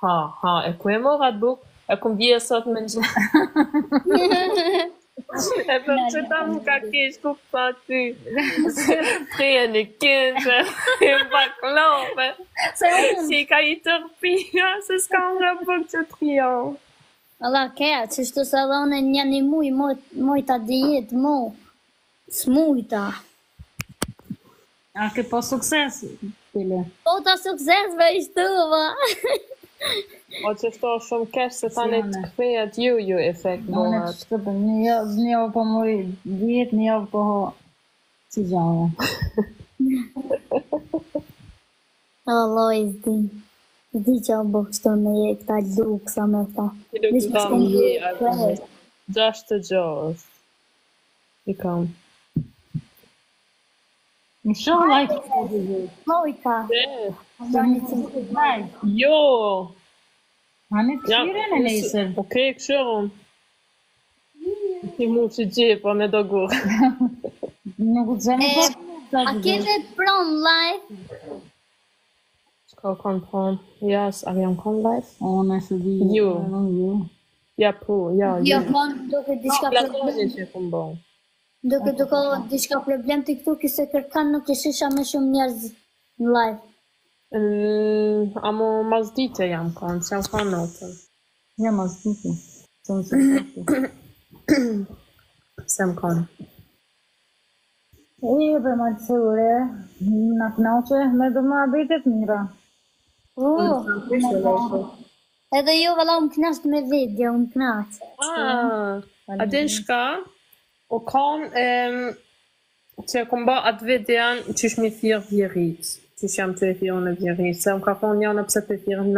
e ku e mora të buk, e kum bje sot me në e për që ta më ka kesh ku pa ty, se prije në këndë, e baklove, si ka I tërpia, se s'ka nga buk që të rjo. Allah kea, që shtu se dhe une një mujta dijet mu, s'mujta. A ke po sukses, Pile? Po ta sukses me ishtu, va. O që shto shumë kesh se tani të këthejet ju efekt Unë bëhet. të shkëpëm, një javë po mori 10, një javë po ho si gjave. Allah I zdi. Zdi që o bëhë qëto me je këta luksa me këta. Ti do të kam një, 6 të gjohës. I kam. Në shumë like. Mojta. Jo! Hani të këshire në nesër. Okej, këshirëm. Ti mu që gjë, po me do gurë. Nuk të zemë po. A kene prom live? Shka kanë prom? Yes, a jam kanë live? Unë e së di. Jo. Jo. Ja, po, ja. Jo, kon, duke diçka problem. Platonin që kom bon. Duke diçka problem të këtu, kise kërkan nuk I shisha me shumë njerëz në live. Amo mazdite jam kanë, se jam kanë notën. Ja, ma zditë. Se më së Se jam kanë. E, për ma të sure, në knaqe, me do ma abitet mira. Edhe ju valla më knasht me video, më knasht. A din shka? O kam që kom ba atë videon qysh mi thirë vjerit. Qysh jam të e thirë në vjerit. Se më ka thonë janë pëse të thirë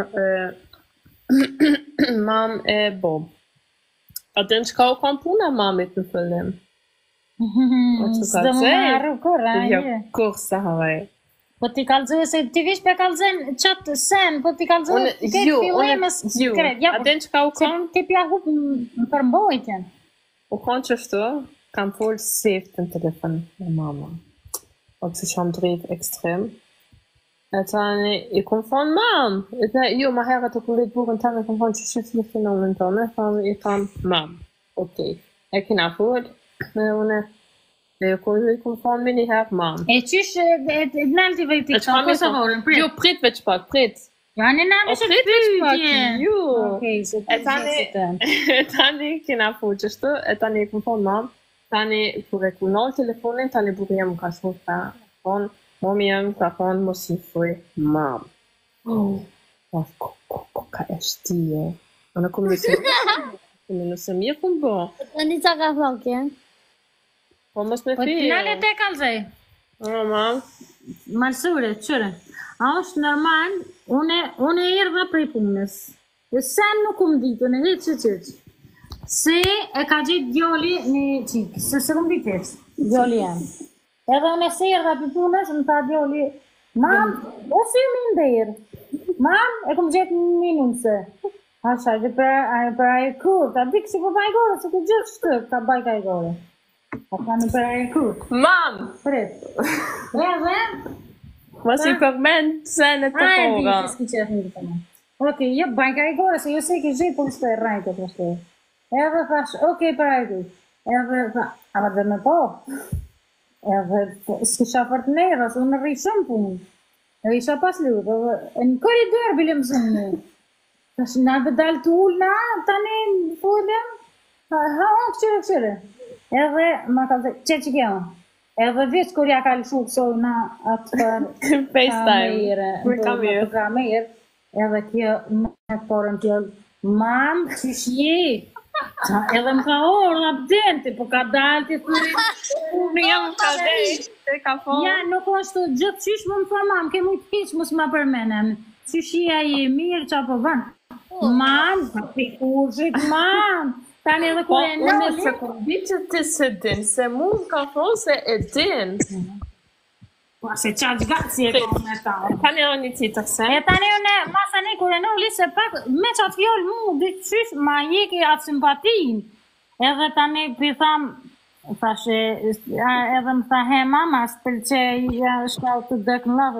mam e Bob. A din shka o kam puna mamit në fillim. Së dhe më marru kërra, Jo, kur sa hare. Po ti kalzoj se ti vish pe kalzen qatë sen, po ti kalzoj këtë fillemës kret. A din shka o kam? Ti pja hup në përmbojtjen. O kam qështu, kam folë safe në telefon me mama. O që sham drejt ekstrem. E tani, I kom thonë mam. E të jo, ma herët të kullit burën tani, kom thonë që shifë në fenomen tonë. I kam mam. Okej. E kina folë me une. E I kom thonë me një herë mam. E qysh e nalti vejti këta, ko sa horën, prit? Jo, prit veç pak, prit. Ja, në nami që të pytje. Jo. Okej, se të gjithë E tani kina folë qështu, e tani I kom thonë mam. Tani, kur e kunol telefonin, tani burë jem ka shumë ta thonë, momi jem ka thonë, mos I thuj mam. Ka e shtije. Ana kom nëse mirë kom bo. Tani qa ka thonë kje? Po mos me Po fi. të nalë te kalzoj. Mam. Malsure, qëre. A është normal, une erdha prej punës. Dhe sen nuk më ditë, në hitë që. Se e ka gjithë djoli një qikë, se kom ditë tërës, djoli jam. Edhe une se erdha për punës, më tha djoli, mam, o si më ndërë. Mam, e kom gjithë një minuse. Asha, dhe për aje kur, ta dikë si po bajgore, se të gjithë shtë, ta bajka e gore. A ka në për aje kur. Mam! Pret. Edhe? Mos I përmend senet të pora. Ajde, s'ki qef një të më. Okej, jep bajka e gore, se jo se ki gjithë, po më shtë e rajtë të shtë. Edhe thash, okej, për ajde. Edhe tha, ama dhe me po. Edhe s'kisha fort nera, se unë rri shumë punë. Edhe isha pas lutë, edhe në koridor bile më zëmë në. Thash, na dhe dalë të ullë na, tani në folëm. Ha, këqyre. Edhe ma ka dhe, që kjo? Edhe vishë kur ja ka lëshu kësoj na atë për FaceTime. Për kamerë. Edhe kjo me porën tjellë, mam, qysh je? Edhe më ka orë nga pëdenti, po ka dalë të thëri. Unë jam ka dhejt, e ka thonë. Ja, nuk është gjithë qysh më thë mam, ke mujtë hiqë mos ma përmenem. Qysh je mirë qa po vanë? Mam, pikushit, mam. Tani edhe Po, kur e unë nëllë. se kur di që ti se din, se mu ka thonë se e din. Po, se qa gjgatë si e ka me ta. Tani edhe një tjetër se. E tani une, masane kur e nëllë, se pak, me qatë fjollë mu, dhe qysh, ma jeki atë simpatin. Edhe tani pi tham, thashe, edhe më tha, he mama, s'pëlqe, ja shkallë të dëk në lavë.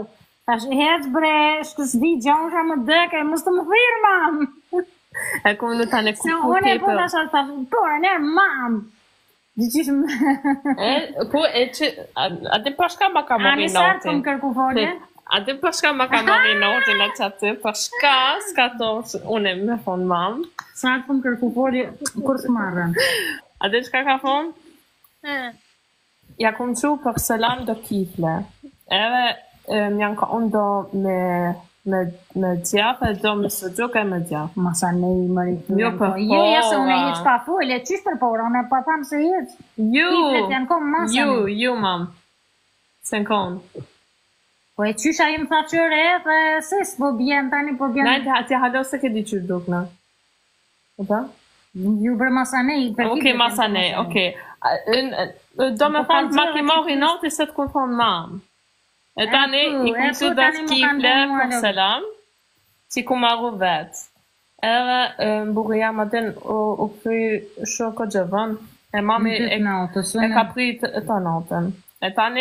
Thash, hec bre, s'di gjonsha më dëke, mos të më thirë, mam. E kom në tani Se ku unë e po tepër. thash, po, ne, mam. Diqysh më... Po, e që... Atë për shka ma ka mori Ani sartë notin? më kërku folje? Atë për shka ma ka mori notin atë atë? Për shka s'ka thonë unë me thonë mam? Sartë më kërku folje, kur s'marrën. Atë çka ka thonë? Ja kom që për selam do kifle. Edhe më janë ka unë do me djafë, do me së gjuke me djafë. Masa ne i mëri të Jo, për Jo, se unë e pora. hiq pa folje, qysh për pora, unë e pa thamë se hiq. Kiflet janë kom masa ne. Ju, mam. Se në konë. Po e qysha im tha qëre, dhe se s'po bjen tani, po bjen... Najtë ati halo se ke di që dukna. Opa? Ju bërë masane, i për Okej, masane, okej. Do me thonë, ma ki mori noti se të kun thonë mam. E tani, i kun që do të kifle për selam, që ku marru vetë. Edhe më burë jam atin u këry shoko gjëvën, e mami e ka prit të notën. E tani,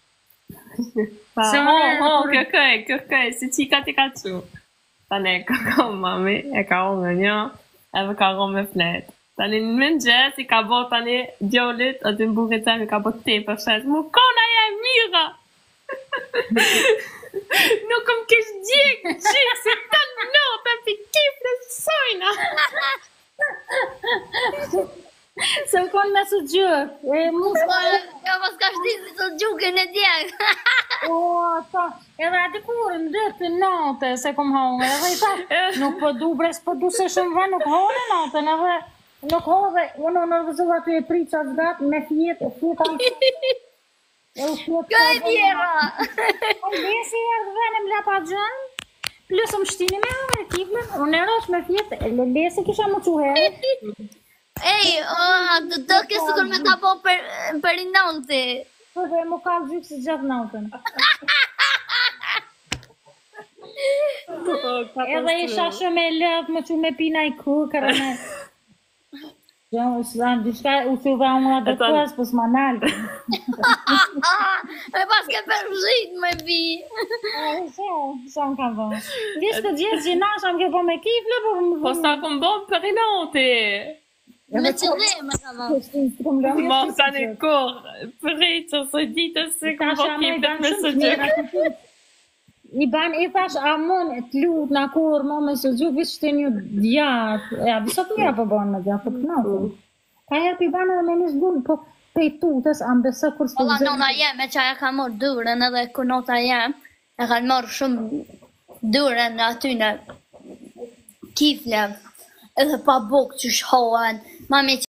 kërkëj, si qika ti ka që. Tani, ka kom mami, e ka o me një, edhe ka o me fletë. Tani në mëngjes i ka bo tani djolit, aty në burë temi ka bo te për shetë, mu kona e mira! Nuk kom kesh gjikë, se të notë, për kifle sojna! Se më konë me së gjëk, e mu Ja pas ka shtisi të gjukën e djekë. O, ta, edhe ati kur në dërë note, se kom hongë, edhe i ta, nuk po du bre, s'po du se shumë vë, nuk hongë notën, edhe nuk hongë, unë në vëzëva të e pri qatë zgatë, me fjetë, e fjetë, Kjo e tjera. Besi e rëvenim lapa gjën, plus më shtini me ave kifle, unë e rosh me fjetë, lesi kisha më quherë. Ej, të kësë kur me ka po për i nonti. Po dhe më ka gjykë si gjatë notën. Edhe isha shumë e lëpë, më që me pina i kukër, me... Dishka u që dha unë atë të kuas, për s'ma nalë. E pas ke përshit me vi. Sa më kam bërë. Disë të gjithë gjina, sa më ke po me kifle, por më... Po sa kom bo për i noti. Me qëllim, me ka më. Ma tani kur, për i që së ditës se kom bo kifle me së gjëk. I ban, i thash, a mon të lutë në kur, mo me së gjuk, vishë të një djatë, e a visot mira po banë me djatë, po të natë. Ka herë për i banë edhe me një zgunë, po pej tutës, a mbesa kur s'të Ola nona jem, e që aja ka morë durën edhe kur nota jem, e ka morë shumë durën aty në kifle, edhe pa bukë që shhohen, mami